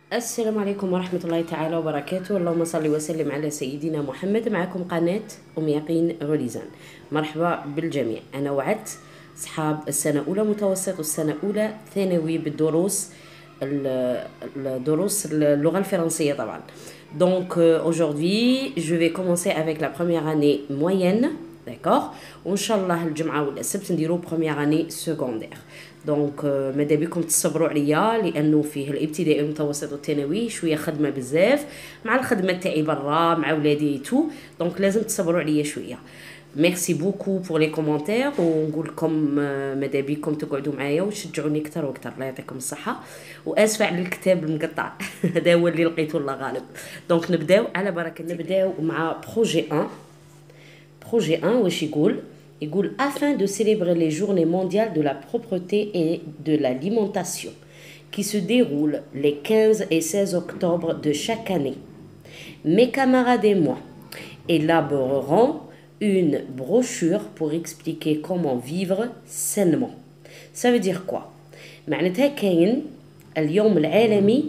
السلام عليكم ورحمة الله تعالى وبركاته. اللهم صل وسلم على سيدنا محمد. معكم قناة أم يقين غليزان. مرحبا بالجميع. أنا وعدت أصحاب السنة أولى متوسط والسنة أولى ثانوي بالدروس الدروس اللغة الفرنسية طبعا. Donc aujourd'hui je vais commencer avec la première année moyenne, d'accord. وإن شاء الله الجمعة ولا السبت نديرو première année secondaire. دونك ماذا بكم تصبروا عليا لانه فيه الابتدائي والمتوسط والثانوي شويه خدمه بزاف مع الخدمه تاعي برا مع ولادي تو. دونك لازم تصبروا عليا شويه. ميرسي بوكو بور لي كومونتير ونقول لكم ماذا بكم تقعدوا معايا وتشجعوني اكثر واكثر. الله يعطيكم الصحه واسفه على الكتاب المقطع هذا هو اللي لقيته الله غالب. دونك نبداو على بركه الله. نبداو مع بروجي 1. بروجي 1 واش يقول afin de célébrer les journées mondiales de la propreté et de l'alimentation qui se déroulent les 15 et 16 octobre de chaque année, mes camarades et moi élaborerons une brochure pour expliquer comment vivre sainement. Ça veut dire quoi? معناتها كاين اليوم العالمي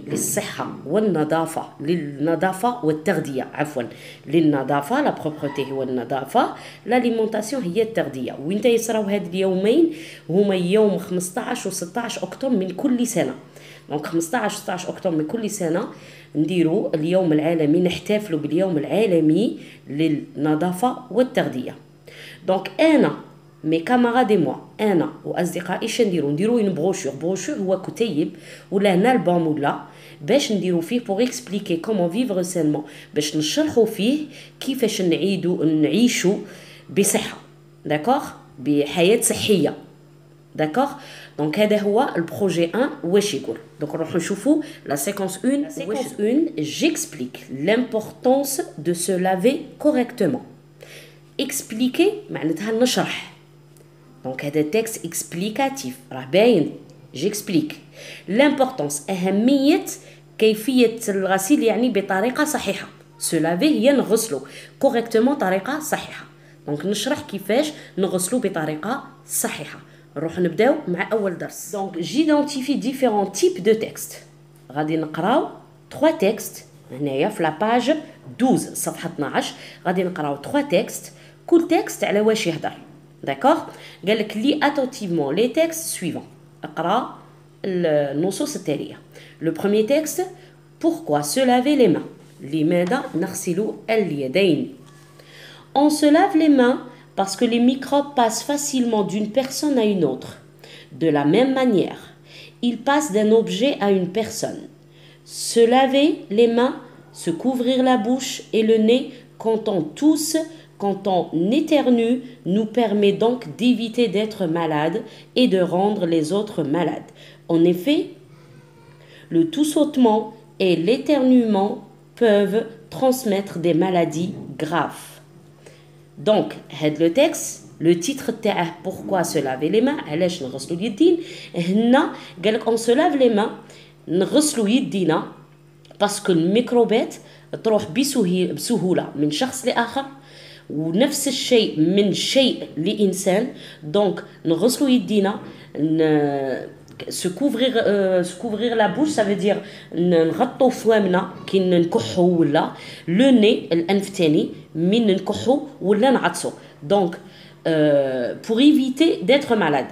للنظافة والتغذية للنظافة لا بروبرتي هو النظافة، l'alimentation هي التغذية. وين يصراو هاد اليومين هما يوم 15 و 16 أكتوبر من كل سنة. دونك 15 و 16 أكتوبر من كل سنة نديرو اليوم العالمي، نحتفلوا باليوم العالمي للنظافة والتغذية. دونك أنا مي كاماراد موا انا واصدقائي نديرو اون بروشور هو كتيب ولا هنا البوم ولا باش نديرو فيه بوغ اكسبليكي كومون فيفر سانمون، باش نشرحوا فيه كيفاش نعيشوا بصحه، داكوغ، بحياه صحيه، داكوغ. دونك هذا هو البروجي 1 واش يقول. دونك نروحوا نشوفوا لا سيكونس 1. لا سيكونس 1 j'explique l'importance de se laver correctement. expliquer معناتها نشرح. دونك هذا تكست اكسبليكاتيف راه باين. j'explique l'importance أهمية كيفية الغسيل يعني بطريقة صحيحة. se laver هي نغسلو correctement طريقة صحيحة. دونك نشرح كيفاش نغسلو بطريقة صحيحة. نروح نبداو مع أول درس. دونك j'identifie différents types de textes. غادي نقراو 3 textes هنايا في لاباج 12 صفحة 12. غادي نقراو 3 textes. كل تكست على واش يهدر، داكوغ. قالك لي اتوتيفمون لي تكست سويفون. اقرا النصوص التاليه. لو بروميير تكست pourquoi se laver les mains. لماذا نغسل اليدين؟ on se lave les mains parce que les microbes passent facilement d'une personne à une autre. De la même manière, ils passent d'un objet à une personne. Se laver les mains, se couvrir la bouche et le nez quand on éternue nous permet donc d'éviter d'être malade et de rendre les autres malades. En effet, le toussotement et l'éternuement peuvent transmettre des maladies graves. Donc, le texte, le titre تاعه pourquoi se laver les mains, علاش نغسلوا اليدين. هنا قالك on se lave les mains نغسلوا يدينا باسكو الميكروبات تروح بسهولة من شخص لآخر، ونفس الشيء من شيء لإنسان. دونك نغسلوا يدينا se couvrir la bouche ça veut dire نغطوا فمنا كي نكحوا ولا لو ني الأنف تاني من نكحوا ولا نعطسوا. دونك pour éviter d'être malade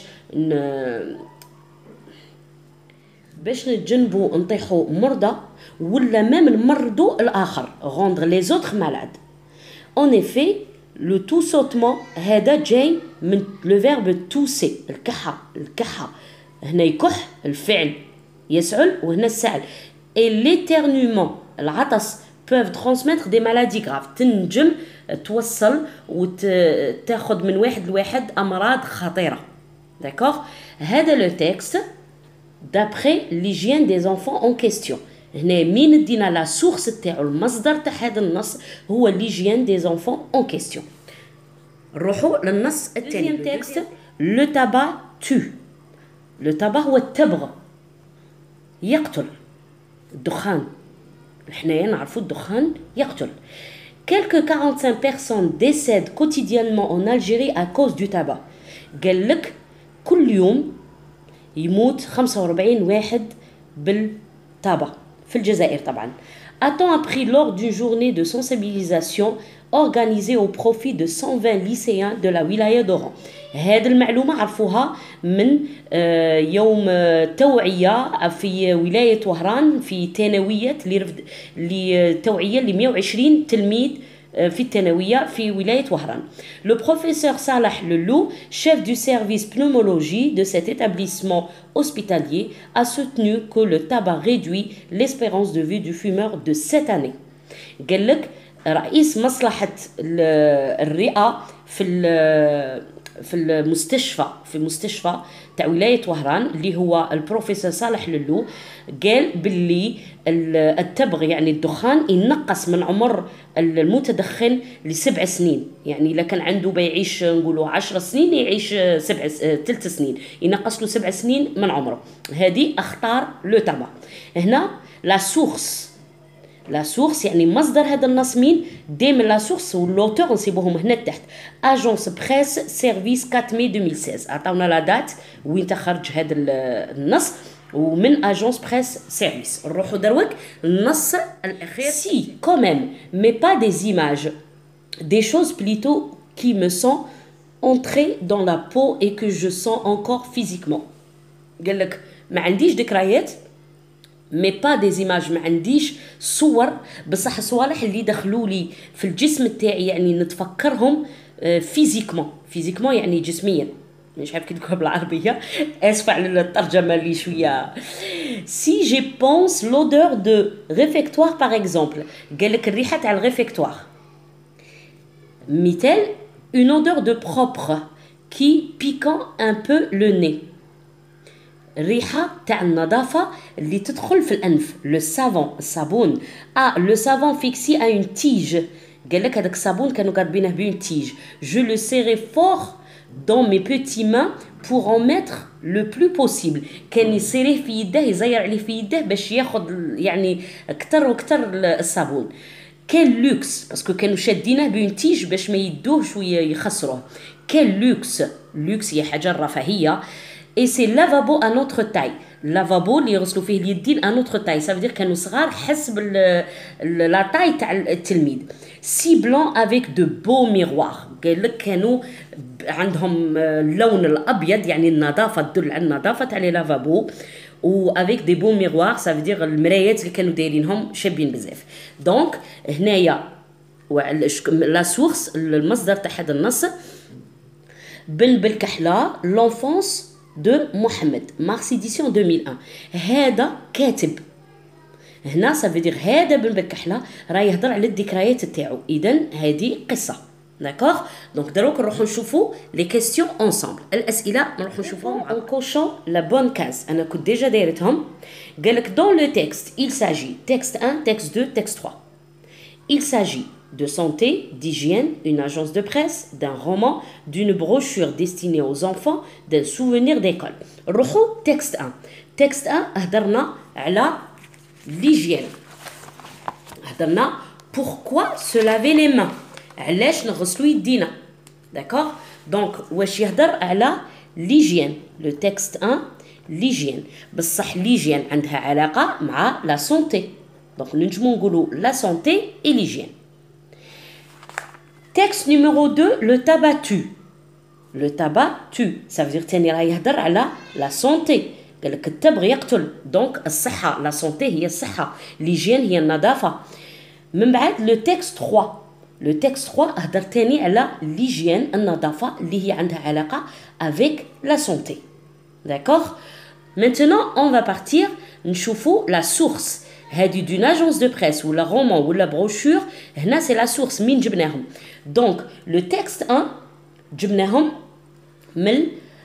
باش نتجنبوا نطيحوا مرضى ولا مام نمرضوا الآخر rendre les autres malades. En effet, le toussotement هذا جاي من le verbe tousser الكحة هنا يكح الفعل يسعل وهنا السعل. et l'éternuement العطس peuvent transmettre des maladies graves تنجم توصل وتاخذ من واحد لواحد أمراض خطيرة، d'accord. هذا le texte d'après l'hygiène des enfants en question. هنا مين دينا لا سورس تاعو المصدر تاع هذا النص هو ليجيان دي زونفون اون كيستيون. نروحوا للنص الثاني. تكست لو تابا تو. لو تابا هو التبغ يقتل، الدخان حنايا نعرفوا الدخان يقتل. quelques 45 personnes décèdent quotidiennement en Algérie à cause du tabac. قال لك كل يوم يموت 45 واحد بالتابا. في الجزائر طبعا. A-t-on appris lors d'une journée de sensibilisation organisée au profit de 120 lycéens de la wilaya d'Oran. هذه المعلومة عرفوها من يوم توعية في ولاية وهران في ثانوية لتوعية ل 120 تلميذ في الثانوية في ولاية وهران. Le professeur Salah Lelou, chef du service pneumologie de cet établissement hospitalier, a soutenu que le tabac réduit l'espérance de vie du fumeur de 7 années. قال لك رئيس مصلحة الرئة في المستشفى تاع ولاية وهران اللي هو البروفيسور صالح للو قال باللي التبغ يعني الدخان ينقص من عمر المتدخن ل7 سنين. يعني إذا كان عنده بيعيش نقولوا 10 سنين يعيش 3 سنين ينقص له 7 سنين من عمره. هذه أخطار لو تابا. هنا لا سورس يعني مصدر هذا النص مين؟ دائما لا سورس واللوتور نسيبوهم هنا تحت. اجونس بريس سيرفيس 4 ماي 2016 عطاونا لا دات وين تخرج هذا النص ومن اجونس بريس سيرفيس. نروحوا دروك النص الاخير. سي كوميم مي با دي ايماج دي شوز بليتو كي مو سون انتري دون لا بو اي كو جو سون انكور فيزيكمون. قال لك ما عنديش ذكريات مي با دي زيماج ما عنديش صور بصح صوالح اللي دخلوا لي في الجسم تاعي يعني نتفكرهم فيزيكمون يعني جسميا. مش عارف كي نقولها بالعربيه اسف على الترجمه اللي شويه. سي جي بونس لودور دو ريفيكتوار باغ اكزومبل. قال لك الريحه تاع الريفيكتوار مثال une odeur de propre qui piquant un peu le nez. الريحة تاع النظافة اللي تدخل في الأنف. لو سافون الصابون. لو سافون فيكسي ا اون تيج. قال لك هذاك الصابون كانوا قاربينه بون تيج. جو لو سيري فور دون مي بوتي مان pour en mettre le plus possible. كان يصيريه في يده يزير عليه في يده باش ياخذ يعني اكثر واكثر الصابون. كان لوكس باسكو كانوا شادينه بون تيج باش ما يدوهش ويخسروه. كان لوكس هي حاجة رفاهية. Et c'est lavabo à notre taille. Lavabo اللي يغسلوا فيه اليدين à notre taille. Ça veut dire كانوا صغار حسب la taille تاع التلميذ. Si blanc avec de beaux miroirs. قال لك كانوا عندهم اللون الأبيض يعني النظافة تدل على النظافة تاع لي لافابو. و avec des beaux miroirs ça veut dire المرايات اللي كانوا دايرينهم شابين بزاف. دونك هنايا لا سورس المصدر تاع هذا النص بن بالكحلة l'enfance de محمد مارس édition 2001. هذا كاتب هنا سافيدير هذا بن بالكحلة راه يهضر على الذكريات تاعو. اذا هذه قصه داكوغ. دونك دروك نروحو نشوفو لي كيستيون انصامبل. الاسئله نروحو نشوفوهم ان كوشون لا بون كاز. انا كنت ديجا دايرتهم. قالك دون لو تكست il s'agit texte 1 texte 2 texte 3. il s'agit de santé, d'hygiène, une agence de presse, d'un roman, d'une brochure destinée aux enfants, d'un souvenir d'école. Rochou, texte 1. Texte 1, هدرنا على l'hygiène. هدرنا pourquoi se laver les mains. علاش نغسلو يدينا. D'accord? Donc, واش يهدر على l'hygiène. Le texte 1, l'hygiène. بصح l'hygiène عندها علاقة مع la santé. Donc, نجمو نقولو la santé et l'hygiène. Texte numéro 2, le tabac tue. Le tabac tue. Ça veut dire تاني راه يهدر على la santé. قال لك التبغ يقتل. دونك الصحة la santé هي الصحة. l'hygiène هي النظافة. من بعد le texte 3. Le texte 3 هدر تاني على l'hygiène النظافة اللي هي عندها علاقة avec la santé. D'accord? Maintenant, on va partir نشوفوا la source. هذه d'une agence de presse ou la roman ou la brochure. هنا c'est la source. مين جبناهم؟ Donc, le texte 1, جبناهم من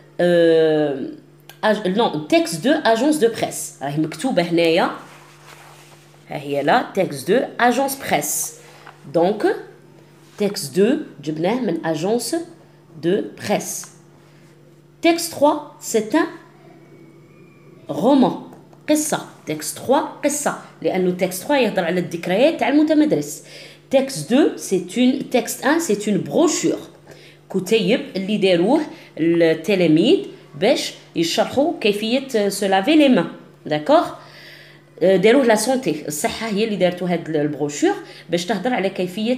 non, texte 2, agence de presse. راهي مكتوبة هنايا. ها هي لا texte 2, agence presse. Donc, texte 2, جبناه من agence de presse. Texte 3, c'est un roman. قصة. Texte 3, قصة. لأنه texte 3 يهضر على الذكريات تاع المتمدرس. Texte 2, texte 1, c'est une brochure. كتيب اللي داروه التلاميذ باش يشرحوا كيفية se laver les mains. D'accord? داروه لا سونتي، الصحه هي اللي دارتو هاد البروشور باش تهضر على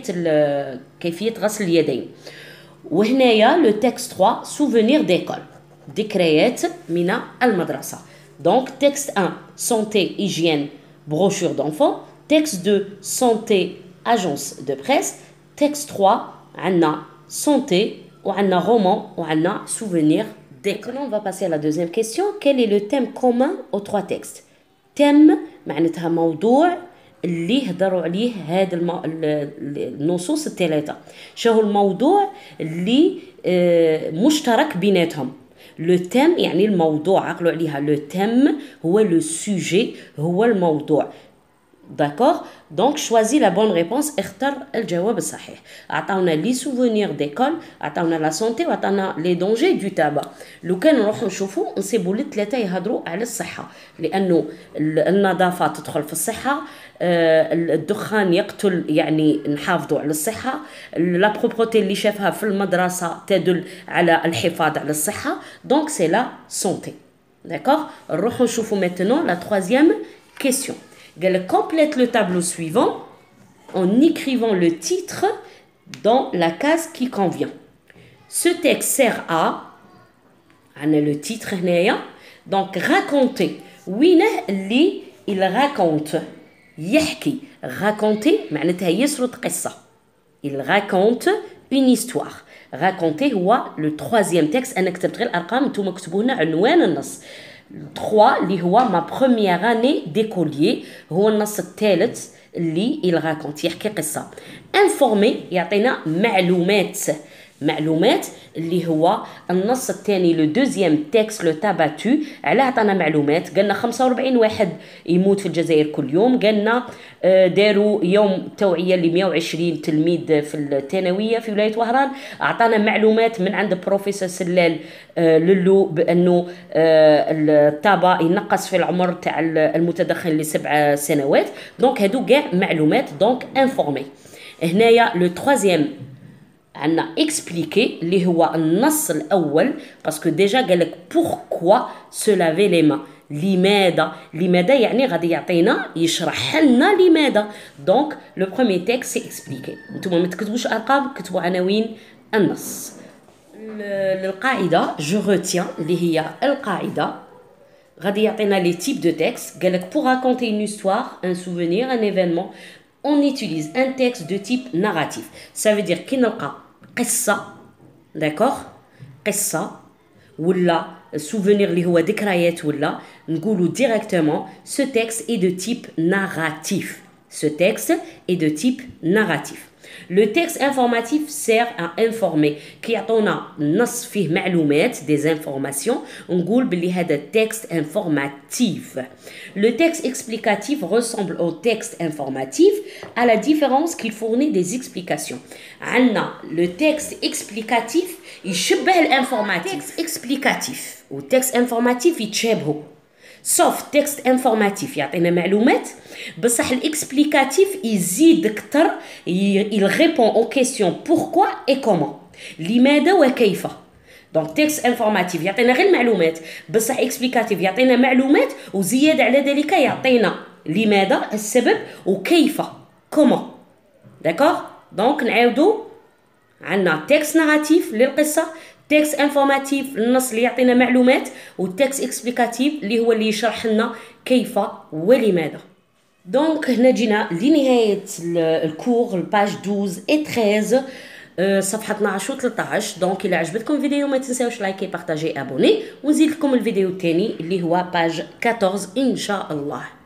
كيفيه غسل اليدين. وهنايا لو تكست 3 سوفونير ديكول، ذكريات من المدرسه. دونك تكست 1 سونتي هيجين بروشور دونفون، تكست 2 سونتي اجونس دو بريس، تكست 3 عندنا سونتي وعندنا رومان وعندنا سوفونير ديكول. On va passer à la deuxième question. Quel est le thème commun aux trois textes؟ تم معناتها موضوع اللي هضروا عليه هاد النصوص الثلاثه. شنو الموضوع اللي مشترك بيناتهم؟ لو تيم يعني الموضوع، عقلوا عليها، لو تيم هو لو سوجي، هو الموضوع. داكوغ، دونك شوازي لا بون ريبونس، اختر الجواب الصحيح. عطاونا لي سوفونير ديكول، عطاونا لا سونتي، وعطاونا لي دونجي دو تابا. لو كان نروحو نشوفو نصيبو الثلاثه يهضروا على الصحه، لانه النظافه تدخل في الصحه، الدخان يقتل، يعني نحافظوا على الصحه، لا بروبروتي اللي شافها في المدرسه تدل على الحفاظ على الصحه. دونك سي لا سونتي. داكوغ، نروحو نشوفو ميتنون لا تروازيام كيسيون. Complète le tableau suivant en écrivant le titre dans la case qui convient. Ce texte sert à, on a le titre donc raconter. Oui, il raconte. يحكي. Raconter معناتها يسرد قصة. Il raconte une histoire. Raconter هو le troisième texte. أنا كتبت غير الأرقام، نتوما كتبوا هنا عنوان النص. 3 اللي هو ما بروميير اني ديكوليي، هو النص الثالث اللي il raconte يحكي قصه. انفورمي يعطينا معلومات اللي هو النص الثاني لو دوزيام تكست لو تاباتو. علاه عطانا معلومات؟ قالنا 45 واحد يموت في الجزائر كل يوم، قالنا داروا يوم توعيه ل 120 تلميذ في الثانويه في ولايه وهران. اعطانا معلومات من عند بروفيسور سلال لولو بانه التابا ينقص في العمر تاع المتدخن ل7 سنوات. دونك هادو كاع معلومات. دونك انفورمي. هنايا لو تروازيام عندنا اكسبليكي اللي هو النص الاول، باسكو ديجا قالك بوركوا سو لافي لي مان، لماذا يعني غادي يعطينا يشرح لنا لماذا. دونك لو بروميير تيكست سي اكسبليكي. نتوما ما تكتبوش ارقام، كتبوا عناوين النص. القاعده جو روتيان اللي هي القاعده غادي يعطينا لي تيب دو تيكست. قالك pour raconter une histoire, un souvenir, un événement, on utilise un texte de type narratif. Ça veut dire كي نلقى قصة، d'accord، قصة ولا souvenir اللي هو ذكريات، ولا نقولوا directement ce texte est de type narratif. Ce texte est de type narratif. Le texte informatif sert à informer. كي يعطونا نص فيه معلومات des informations نقول بلي هذا texte informatif. Le texte explicatif ressemble au texte informatif à la différence qu'il fournit des explications. عندنا le texte explicatif يشبه الانفورماتيف. texte explicatif و texte informatif يتشابهوا، sauf texte informatif يعطينا معلومات، بصح الاكسبليكاتيف يزيد اكثر، il répond aux questions pourquoi et comment، لماذا وكيف. دونك تكست انفورماتيف يعطينا غير معلومات، بصح اكسبليكاتيف يعطينا معلومات وزياده على ذلك يعطينا لماذا، السبب، وكيف، كومون. داكوغ، دونك نعاودو، عندنا تكست ناراتيف للقصه، تكست انفورماتيف النص اللي يعطينا معلومات، والتكست اكسبليكاتيف اللي هو اللي يشرح لنا كيف ولماذا. دونك هنا جينا لنهايه الكور، الباج 12 و 13 صفحه 12 و 13. دونك الا عجبتكم الفيديو ما تنساوش لايكي، بارطاجي، ابوني، ونزيد لكم الفيديو الثاني اللي هو باج 14 ان شاء الله.